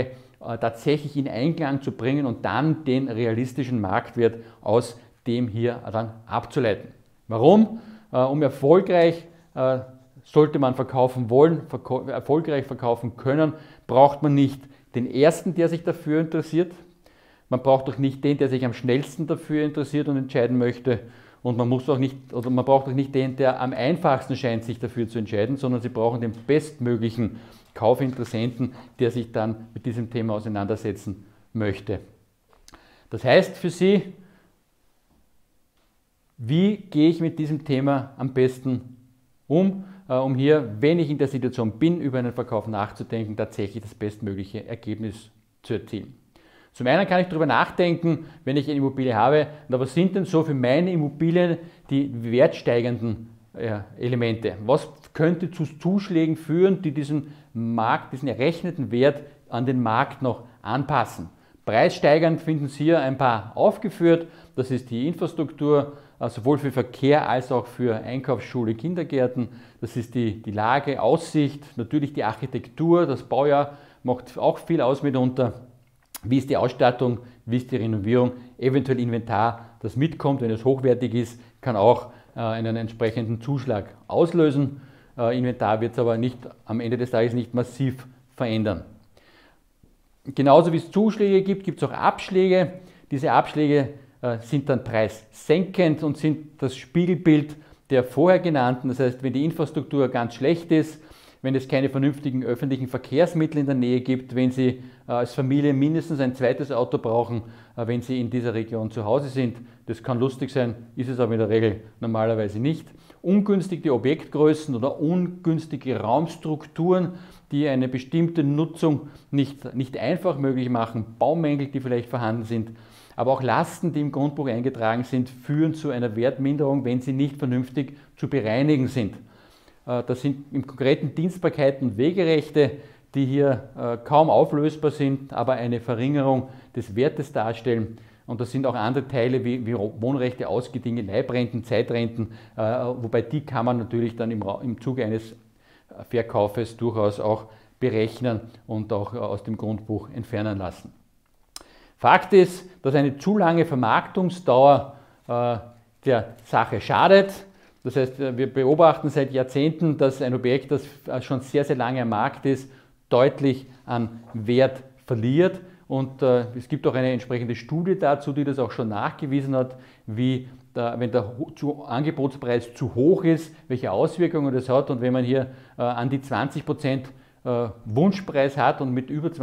tatsächlich in Einklang zu bringen und dann den realistischen Marktwert aus dem hier dann abzuleiten. Warum? Um erfolgreich sollte man verkaufen wollen, erfolgreich verkaufen können, braucht man nicht den Ersten, der sich dafür interessiert. Man braucht auch nicht den, der sich am schnellsten dafür interessiert und entscheiden möchte. Und man braucht auch nicht den, der am einfachsten scheint, sich dafür zu entscheiden, sondern Sie brauchen den bestmöglichen Kaufinteressenten, der sich dann mit diesem Thema auseinandersetzen möchte. Das heißt für Sie, wie gehe ich mit diesem Thema am besten um hier, wenn ich in der Situation bin, über einen Verkauf nachzudenken, tatsächlich das bestmögliche Ergebnis zu erzielen. Zum einen kann ich darüber nachdenken, wenn ich eine Immobilie habe, was sind denn so für meine Immobilien die wertsteigenden Elemente? Was könnte zu Zuschlägen führen, die diesen errechneten Wert an den Markt noch anpassen? Preissteigernd finden Sie hier ein paar aufgeführt. Das ist die Infrastruktur, sowohl für Verkehr als auch für Einkaufsschule, Kindergärten. Das ist die Lage, Aussicht, natürlich die Architektur, das Baujahr macht auch viel aus mitunter. Wie ist die Ausstattung, wie ist die Renovierung, eventuell Inventar, das mitkommt, wenn es hochwertig ist, kann auch einen entsprechenden Zuschlag auslösen. Inventar wird es aber am Ende des Tages nicht massiv verändern. Genauso wie es Zuschläge gibt, gibt es auch Abschläge. Diese Abschläge sind dann preissenkend und sind das Spiegelbild der vorher genannten. Das heißt, wenn die Infrastruktur ganz schlecht ist, wenn es keine vernünftigen öffentlichen Verkehrsmittel in der Nähe gibt, wenn Sie als Familie mindestens ein zweites Auto brauchen, wenn Sie in dieser Region zu Hause sind. Das kann lustig sein, ist es aber in der Regel normalerweise nicht. Ungünstige Objektgrößen oder ungünstige Raumstrukturen, die eine bestimmte Nutzung nicht einfach möglich machen, Baumängel, die vielleicht vorhanden sind, aber auch Lasten, die im Grundbuch eingetragen sind, führen zu einer Wertminderung, wenn sie nicht vernünftig zu bereinigen sind. Das sind im konkreten Dienstbarkeiten und Wegerechte, die hier kaum auflösbar sind, aber eine Verringerung des Wertes darstellen. Und das sind auch andere Teile wie Wohnrechte, ausgedingte Leibrenten, Zeitrenten, wobei die kann man natürlich dann im Zuge eines Verkaufes durchaus auch berechnen und auch aus dem Grundbuch entfernen lassen. Fakt ist, dass eine zu lange Vermarktungsdauer der Sache schadet. Das heißt, wir beobachten seit Jahrzehnten, dass ein Objekt, das schon sehr, sehr lange am Markt ist, deutlich an Wert verliert. Und es gibt auch eine entsprechende Studie dazu, die das auch schon nachgewiesen hat, wenn der Angebotspreis zu hoch ist, welche Auswirkungen das hat. Und wenn man hier an die 20% Wunschpreis hat und mit über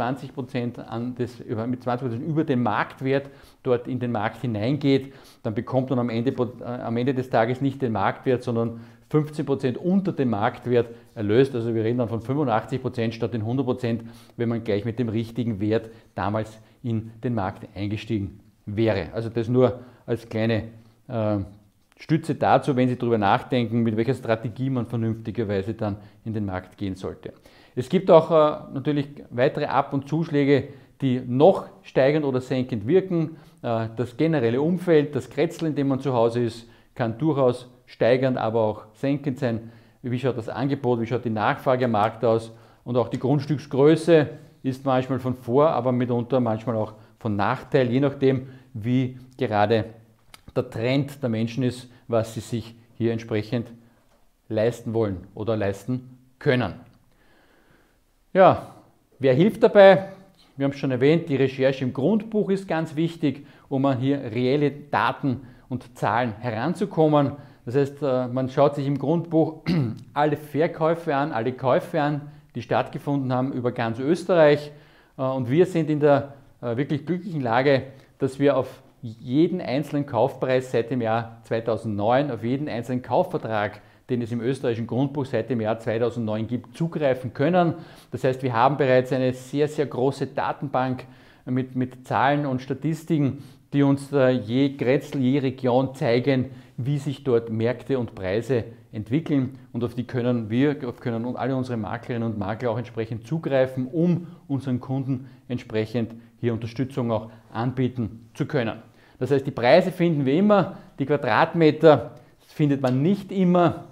20% über den Marktwert dort in den Markt hineingeht, dann bekommt man am Ende des Tages nicht den Marktwert, sondern 15% unter dem Marktwert erlöst. Also wir reden dann von 85% statt den 100%, wenn man gleich mit dem richtigen Wert damals in den Markt eingestiegen wäre. Also das nur als kleine Stütze dazu, wenn Sie darüber nachdenken, mit welcher Strategie man vernünftigerweise dann in den Markt gehen sollte. Es gibt auch natürlich weitere Ab- und Zuschläge, die noch steigend oder senkend wirken. Das generelle Umfeld, das Kretzel, in dem man zu Hause ist, kann durchaus steigernd, aber auch senkend sein. Wie schaut das Angebot, wie schaut die Nachfrage am Markt aus? Und auch die Grundstücksgröße ist manchmal von Vor-, aber mitunter manchmal auch von Nachteil, je nachdem, wie gerade der Trend der Menschen ist, was sie sich hier entsprechend leisten wollen oder leisten können. Ja, wer hilft dabei? Wir haben es schon erwähnt, die Recherche im Grundbuch ist ganz wichtig, um an hier reelle Daten und Zahlen heranzukommen. Das heißt, man schaut sich im Grundbuch alle Verkäufe an, alle Käufe an, die stattgefunden haben über ganz Österreich. Und wir sind in der wirklich glücklichen Lage, dass wir auf jeden einzelnen Kaufpreis seit dem Jahr 2009, auf jeden einzelnen Kaufvertrag, den es im österreichischen Grundbuch seit dem Jahr 2009 gibt, zugreifen können. Das heißt, wir haben bereits eine sehr, sehr große Datenbank mit Zahlen und Statistiken, die uns je Kretzel, je Region zeigen, wie sich dort Märkte und Preise entwickeln. Und auf die können alle unsere Maklerinnen und Makler auch entsprechend zugreifen, um unseren Kunden entsprechend hier Unterstützung auch anbieten zu können. Das heißt, die Preise finden wir immer, die Quadratmeter findet man nicht immer.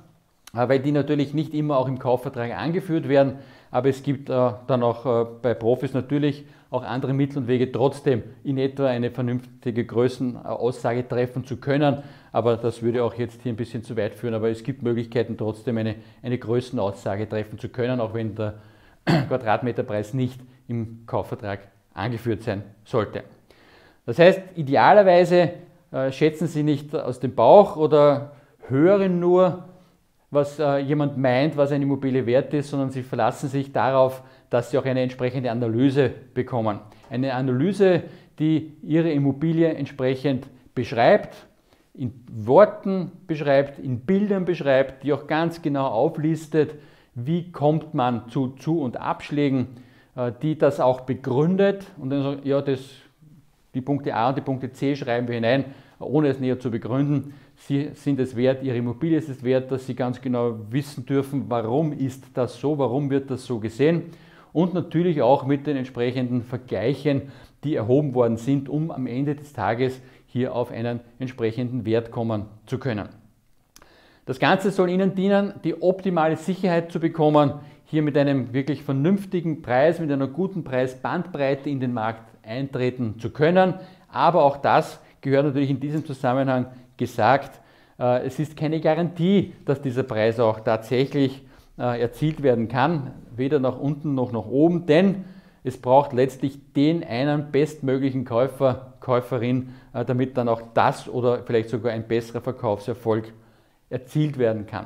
weil die natürlich nicht immer auch im Kaufvertrag angeführt werden, aber es gibt dann auch bei Profis natürlich auch andere Mittel und Wege, trotzdem in etwa eine vernünftige Größenaussage treffen zu können, aber das würde auch jetzt hier ein bisschen zu weit führen, aber es gibt Möglichkeiten, trotzdem eine Größenaussage treffen zu können, auch wenn der Quadratmeterpreis nicht im Kaufvertrag angeführt sein sollte. Das heißt, idealerweise schätzen Sie nicht aus dem Bauch oder hören nur, was jemand meint, was eine Immobilie wert ist, sondern Sie verlassen sich darauf, dass Sie auch eine entsprechende Analyse bekommen. Eine Analyse, die Ihre Immobilie entsprechend beschreibt, in Worten beschreibt, in Bildern beschreibt, die auch ganz genau auflistet, wie kommt man zu Zu- und Abschlägen, die das auch begründet und dann sagt, ja, die Punkte A und die Punkte C schreiben wir hinein, ohne es näher zu begründen. Sie sind es wert, Ihre Immobilie ist es wert, dass Sie ganz genau wissen dürfen, warum ist das so, warum wird das so gesehen und natürlich auch mit den entsprechenden Vergleichen, die erhoben worden sind, um am Ende des Tages hier auf einen entsprechenden Wert kommen zu können. Das Ganze soll Ihnen dienen, die optimale Sicherheit zu bekommen, hier mit einem wirklich vernünftigen Preis, mit einer guten Preisbandbreite in den Markt eintreten zu können. Aber auch das gehört natürlich in diesem Zusammenhang gesagt. Es ist keine Garantie, dass dieser Preis auch tatsächlich erzielt werden kann, weder nach unten noch nach oben, denn es braucht letztlich den einen bestmöglichen Käufer, Käuferin, damit dann auch das oder vielleicht sogar ein besserer Verkaufserfolg erzielt werden kann.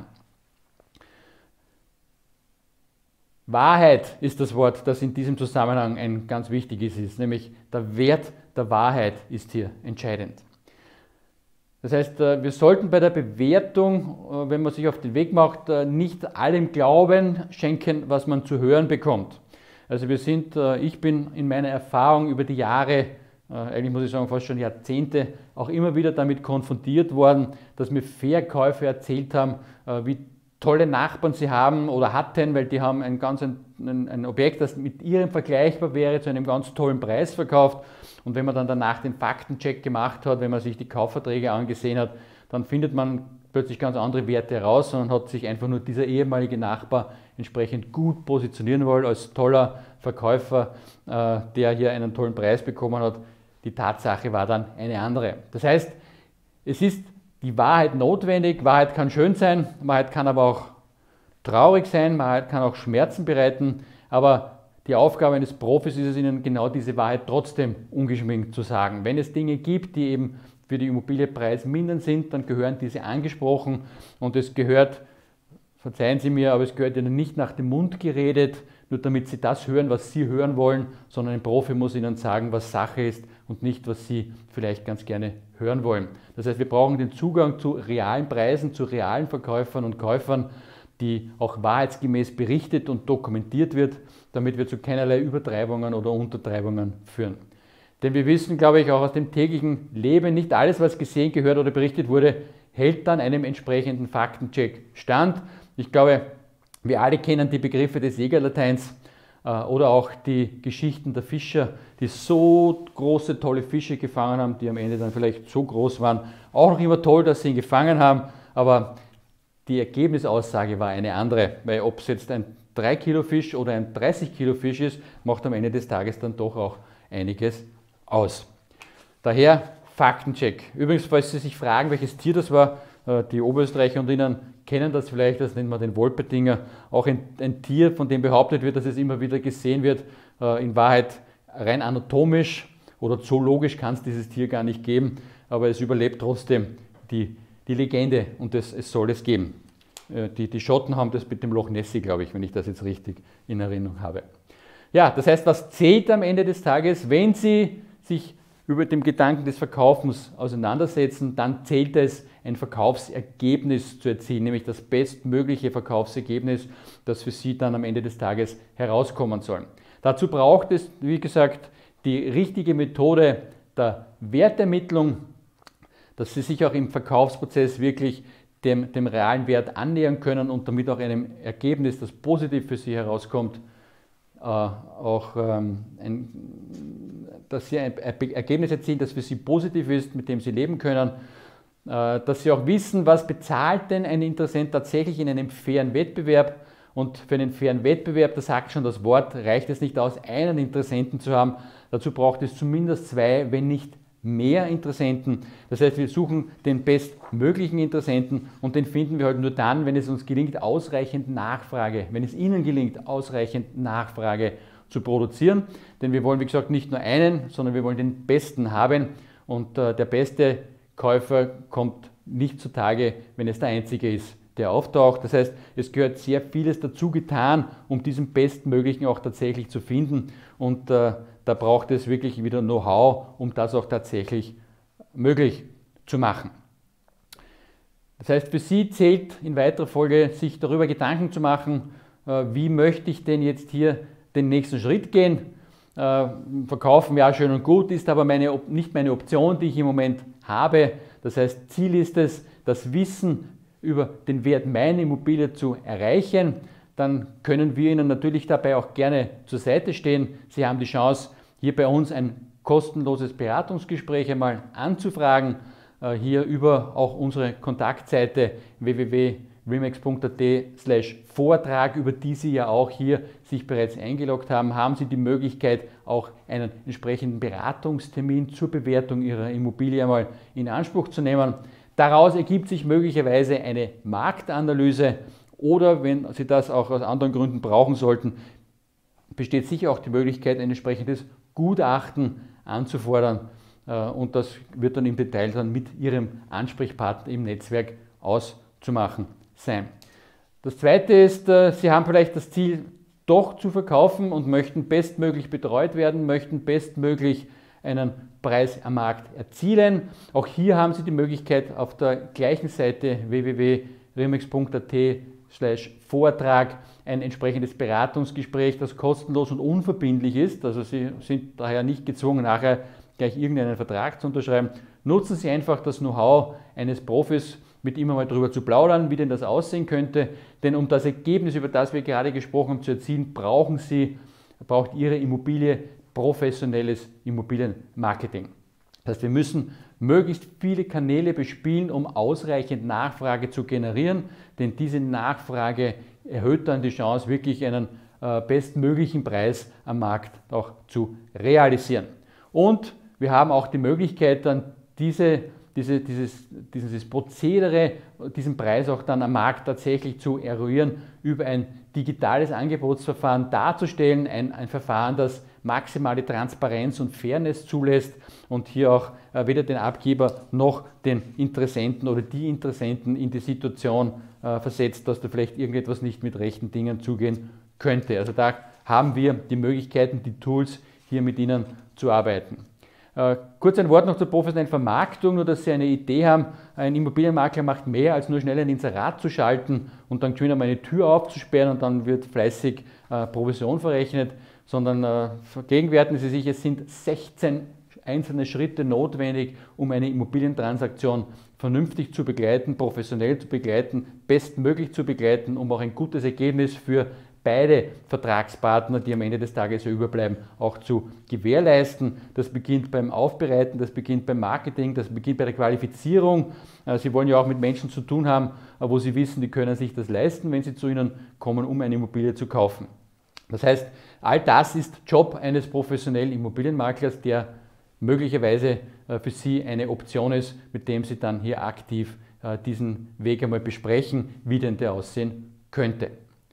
Wahrheit ist das Wort, das in diesem Zusammenhang ein ganz wichtiges ist, nämlich der Wert der Wahrheit ist hier entscheidend. Das heißt, wir sollten bei der Bewertung, wenn man sich auf den Weg macht, nicht allem Glauben schenken, was man zu hören bekommt. Also ich bin in meiner Erfahrung über die Jahre, eigentlich muss ich sagen fast schon Jahrzehnte, auch immer wieder damit konfrontiert worden, dass mir Verkäufer erzählt haben, wie tolle Nachbarn sie haben oder hatten, weil die haben ein Objekt, das mit ihrem vergleichbar wäre, zu einem ganz tollen Preis verkauft. Und wenn man dann danach den Faktencheck gemacht hat, wenn man sich die Kaufverträge angesehen hat, dann findet man plötzlich ganz andere Werte heraus, sondern hat sich einfach nur dieser ehemalige Nachbar entsprechend gut positionieren wollen als toller Verkäufer, der hier einen tollen Preis bekommen hat. Die Tatsache war dann eine andere. Das heißt, es ist die Wahrheit notwendig. Wahrheit kann schön sein, Wahrheit kann aber auch traurig sein, Wahrheit kann auch Schmerzen bereiten, aber die Aufgabe eines Profis ist es, Ihnen genau diese Wahrheit trotzdem ungeschminkt zu sagen. Wenn es Dinge gibt, die eben für die Immobilie preismindernd sind, dann gehören diese angesprochen und es gehört, verzeihen Sie mir, aber es gehört Ihnen nicht nach dem Mund geredet, nur damit Sie das hören, was Sie hören wollen, sondern ein Profi muss Ihnen sagen, was Sache ist und nicht, was Sie vielleicht ganz gerne hören wollen. Das heißt, wir brauchen den Zugang zu realen Preisen, zu realen Verkäufern und Käufern, die auch wahrheitsgemäß berichtet und dokumentiert wird, damit wir zu keinerlei Übertreibungen oder Untertreibungen führen. Denn wir wissen, glaube ich, auch aus dem täglichen Leben, nicht alles, was gesehen, gehört oder berichtet wurde, hält dann einem entsprechenden Faktencheck stand. Ich glaube, wir alle kennen die Begriffe des Jägerlateins oder auch die Geschichten der Fischer, die so große, tolle Fische gefangen haben, die am Ende dann vielleicht so groß waren. Auch noch immer toll, dass sie ihn gefangen haben, aber die Ergebnisaussage war eine andere, weil ob es jetzt ein 3 Kilo Fisch oder ein 30 Kilo Fisch ist, macht am Ende des Tages dann doch auch einiges aus. Daher Faktencheck. Übrigens, falls Sie sich fragen, welches Tier das war, die Oberösterreicher und Ihnen kennen das vielleicht, das nennt man den Wolpertinger, auch ein Tier, von dem behauptet wird, dass es immer wieder gesehen wird, in Wahrheit rein anatomisch oder zoologisch kann es dieses Tier gar nicht geben, aber es überlebt trotzdem die Legende und es soll es geben. Die Schotten haben das mit dem Loch Nessie, glaube ich, wenn ich das jetzt richtig in Erinnerung habe. Ja, das heißt, was zählt am Ende des Tages, wenn Sie sich über den Gedanken des Verkaufens auseinandersetzen, dann zählt es, ein Verkaufsergebnis zu erzielen, nämlich das bestmögliche Verkaufsergebnis, das für Sie dann am Ende des Tages herauskommen soll. Dazu braucht es, wie gesagt, die richtige Methode der Wertermittlung, dass Sie sich auch im Verkaufsprozess wirklich dem realen Wert annähern können und damit auch einem Ergebnis, das positiv für Sie herauskommt, dass Sie ein Ergebnis erzielen, das für Sie positiv ist, mit dem Sie leben können. dass Sie auch wissen, was bezahlt denn ein Interessent tatsächlich in einem fairen Wettbewerb. Und für einen fairen Wettbewerb, das sagt schon das Wort, reicht es nicht aus, einen Interessenten zu haben. Dazu braucht es zumindest zwei, wenn nicht mehr Interessenten. Das heißt, wir suchen den bestmöglichen Interessenten und den finden wir halt nur dann, wenn es uns gelingt, ausreichend Nachfrage, wenn es Ihnen gelingt, ausreichend Nachfrage zu produzieren. Denn wir wollen, wie gesagt, nicht nur einen, sondern wir wollen den Besten haben. Und der beste Käufer kommt nicht zutage, wenn es der einzige ist, der auftaucht. Das heißt, es gehört sehr vieles dazu getan, um diesen Bestmöglichen auch tatsächlich zu finden. Und da braucht es wirklich wieder Know-how, um das auch tatsächlich möglich zu machen. Das heißt, für Sie zählt in weiterer Folge, sich darüber Gedanken zu machen, wie möchte ich denn jetzt hier den nächsten Schritt gehen. Verkaufen, ja, schön und gut, ist aber nicht meine Option, die ich im Moment habe. Das heißt, Ziel ist es, das Wissen über den Wert meiner Immobilie zu erreichen. Dann können wir Ihnen natürlich dabei auch gerne zur Seite stehen. Sie haben die Chance, hier bei uns ein kostenloses Beratungsgespräch einmal anzufragen. Hier über auch unsere Kontaktseite www.remax.at/Vortrag, über die Sie ja auch hier sich bereits eingeloggt haben, haben Sie die Möglichkeit, auch einen entsprechenden Beratungstermin zur Bewertung Ihrer Immobilie einmal in Anspruch zu nehmen. Daraus ergibt sich möglicherweise eine Marktanalyse oder, wenn Sie das auch aus anderen Gründen brauchen sollten, besteht sicher auch die Möglichkeit, ein entsprechendes Gutachten anzufordern. Und das wird dann im Detail dann mit Ihrem Ansprechpartner im Netzwerk auszumachen sein. Das Zweite ist, Sie haben vielleicht das Ziel, doch zu verkaufen und möchten bestmöglich betreut werden, möchten bestmöglich einen Preis am Markt erzielen. Auch hier haben Sie die Möglichkeit, auf der gleichen Seite www.remax.at/Vortrag ein entsprechendes Beratungsgespräch, das kostenlos und unverbindlich ist. Also Sie sind daher nicht gezwungen, nachher gleich irgendeinen Vertrag zu unterschreiben. Nutzen Sie einfach das Know-how eines Profis, mit ihm einmal darüber zu plaudern, wie denn das aussehen könnte. Denn um das Ergebnis, über das wir gerade gesprochen haben, zu erzielen, braucht Ihre Immobilie professionelles Immobilienmarketing. Das heißt, wir müssen möglichst viele Kanäle bespielen, um ausreichend Nachfrage zu generieren, denn diese Nachfrage erhöht dann die Chance, wirklich einen bestmöglichen Preis am Markt auch zu realisieren. Und wir haben auch die Möglichkeit, dann dieses Prozedere, diesen Preis auch dann am Markt tatsächlich zu eruieren, über ein digitales Angebotsverfahren darzustellen, ein Verfahren, das maximale Transparenz und Fairness zulässt und hier auch weder den Abgeber noch den Interessenten oder die Interessenten in die Situation versetzt, dass da vielleicht irgendetwas nicht mit rechten Dingen zugehen könnte. Also da haben wir die Möglichkeiten, die Tools, hier mit Ihnen zu arbeiten. Kurz ein Wort noch zur professionellen Vermarktung, nur dass Sie eine Idee haben. Ein Immobilienmakler macht mehr, als nur schnell ein Inserat zu schalten und dann schön einmal eine Tür aufzusperren und dann wird fleißig Provision verrechnet, sondern vergegenwärtigen Sie sich, es sind 16 einzelne Schritte notwendig, um eine Immobilientransaktion vernünftig zu begleiten, professionell zu begleiten, bestmöglich zu begleiten, um auch ein gutes Ergebnis für beide Vertragspartner, die am Ende des Tages überbleiben, auch zu gewährleisten. Das beginnt beim Aufbereiten, das beginnt beim Marketing, das beginnt bei der Qualifizierung. Sie wollen ja auch mit Menschen zu tun haben, wo Sie wissen, die können sich das leisten, wenn sie zu Ihnen kommen, um eine Immobilie zu kaufen. Das heißt, all das ist Job eines professionellen Immobilienmaklers, der möglicherweise für Sie eine Option ist, mit dem Sie dann hier aktiv diesen Weg einmal besprechen, wie denn der aussehen könnte.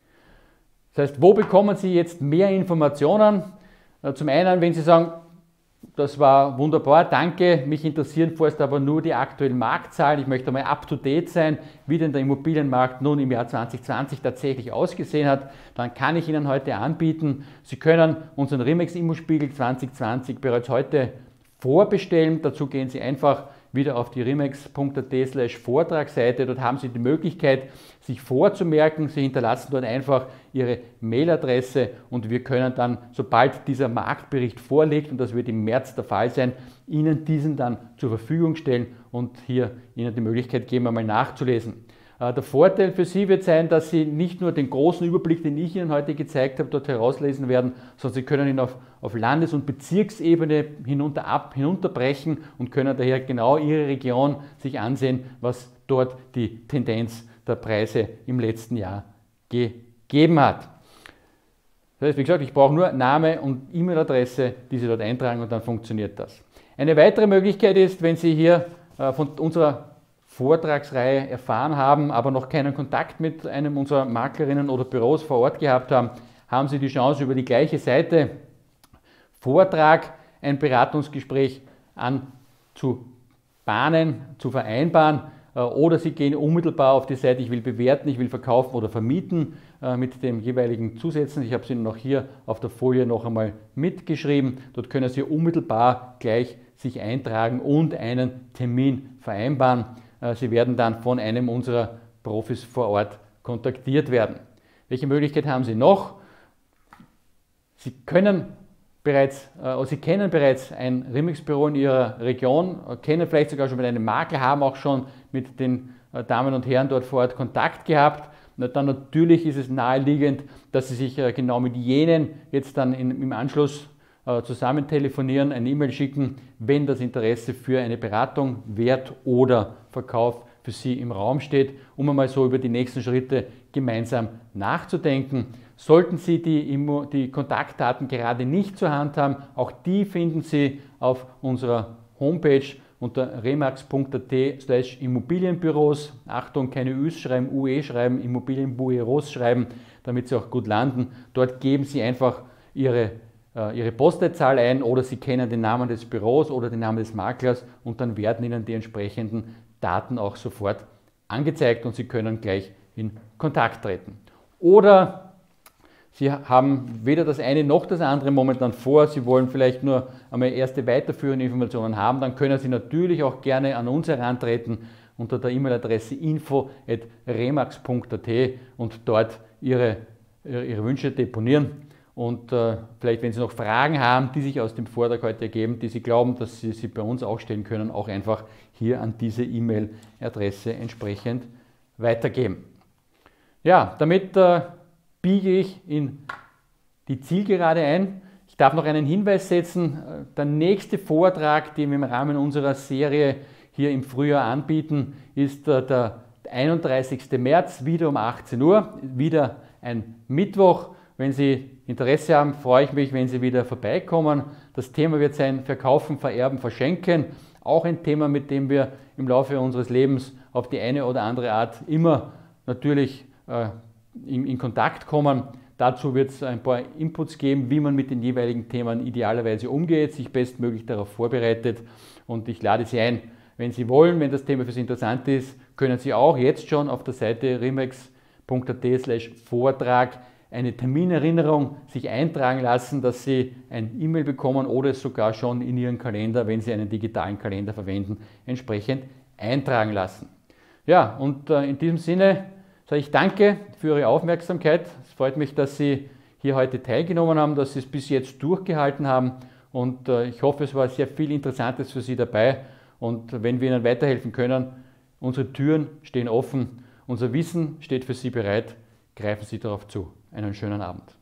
Das heißt, wo bekommen Sie jetzt mehr Informationen? Zum einen, wenn Sie sagen, das war wunderbar, danke, mich interessieren vorerst aber nur die aktuellen Marktzahlen, ich möchte einmal up-to-date sein, wie denn der Immobilienmarkt nun im Jahr 2020 tatsächlich ausgesehen hat, dann kann ich Ihnen heute anbieten, Sie können unseren Remax Immospiegel 2020 bereits heute vorbestellen. Dazu gehen Sie einfach wieder auf die remax.at/Vortragsseite. Dort haben Sie die Möglichkeit, sich vorzumerken. Sie hinterlassen dort einfach Ihre Mailadresse und wir können dann, sobald dieser Marktbericht vorliegt, und das wird im März der Fall sein, Ihnen diesen dann zur Verfügung stellen und hier Ihnen die Möglichkeit geben, einmal nachzulesen. Der Vorteil für Sie wird sein, dass Sie nicht nur den großen Überblick, den ich Ihnen heute gezeigt habe, dort herauslesen werden, sondern Sie können ihn auf auf Landes- und Bezirksebene hinunterbrechen und können daher genau Ihre Region sich ansehen, was dort die Tendenz der Preise im letzten Jahr gegeben hat. Das heißt, wie gesagt, ich brauche nur Name und E-Mail-Adresse, die Sie dort eintragen und dann funktioniert das. Eine weitere Möglichkeit ist, wenn Sie hier von unserer Vortragsreihe erfahren haben, aber noch keinen Kontakt mit einem unserer Maklerinnen oder Büros vor Ort gehabt haben, haben Sie die Chance, über die gleiche Seite Vortrag ein Beratungsgespräch anzubahnen, zu vereinbaren, oder Sie gehen unmittelbar auf die Seite, ich will bewerten, ich will verkaufen oder vermieten mit den jeweiligen Zusätzen. Ich habe es Ihnen noch hier auf der Folie noch einmal mitgeschrieben. Dort können Sie unmittelbar gleich sich eintragen und einen Termin vereinbaren. Sie werden dann von einem unserer Profis vor Ort kontaktiert werden. Welche Möglichkeit haben Sie noch? Sie kennen bereits ein Remix-Büro in Ihrer Region, kennen vielleicht sogar schon mit einem Makler, haben auch schon mit den Damen und Herren dort vor Ort Kontakt gehabt. Dann natürlich ist es naheliegend, dass Sie sich genau mit jenen jetzt dann im Anschluss zusammen telefonieren, eine E-Mail schicken, wenn das Interesse für eine Beratung, Wert oder Verkauf für Sie im Raum steht, um einmal so über die nächsten Schritte gemeinsam nachzudenken. Sollten Sie die Kontaktdaten gerade nicht zur Hand haben, auch die finden Sie auf unserer Homepage unter remax.at/Immobilienbüros. Achtung, keine Üs schreiben, UE schreiben, Immobilienbüros schreiben, damit Sie auch gut landen. Dort geben Sie einfach Ihre Postleitzahl ein oder Sie kennen den Namen des Büros oder den Namen des Maklers und dann werden Ihnen die entsprechenden Daten auch sofort angezeigt und Sie können gleich in Kontakt treten. Oder Sie haben weder das eine noch das andere momentan vor, Sie wollen vielleicht nur einmal erste weiterführende Informationen haben, dann können Sie natürlich auch gerne an uns herantreten unter der E-Mail-Adresse info@remax.at und dort Ihre Wünsche deponieren. Und vielleicht, wenn Sie noch Fragen haben, die sich aus dem Vortrag heute ergeben, die Sie glauben, dass Sie bei uns auch stellen können, auch einfach hier an diese E-Mail-Adresse entsprechend weitergeben. Ja, damit biege ich in die Zielgerade ein. Ich darf noch einen Hinweis setzen. Der nächste Vortrag, den wir im Rahmen unserer Serie hier im Frühjahr anbieten, ist der 31. März, wieder um 18 Uhr, wieder ein Mittwoch. Wenn Sie Interesse haben, freue ich mich, wenn Sie wieder vorbeikommen. Das Thema wird sein Verkaufen, Vererben, Verschenken. Auch ein Thema, mit dem wir im Laufe unseres Lebens auf die eine oder andere Art immer natürlich in Kontakt kommen. Dazu wird es ein paar Inputs geben, wie man mit den jeweiligen Themen idealerweise umgeht, sich bestmöglich darauf vorbereitet. Und ich lade Sie ein, wenn Sie wollen, wenn das Thema für Sie interessant ist, können Sie auch jetzt schon auf der Seite remax.at/Vortrag eine Terminerinnerung sich eintragen lassen, dass Sie ein E-Mail bekommen oder es sogar schon in Ihren Kalender, wenn Sie einen digitalen Kalender verwenden, entsprechend eintragen lassen. Ja, und in diesem Sinne sage ich danke für Ihre Aufmerksamkeit. Es freut mich, dass Sie hier heute teilgenommen haben, dass Sie es bis jetzt durchgehalten haben und ich hoffe, es war sehr viel Interessantes für Sie dabei und wenn wir Ihnen weiterhelfen können, unsere Türen stehen offen, unser Wissen steht für Sie bereit, greifen Sie darauf zu. Einen schönen Abend.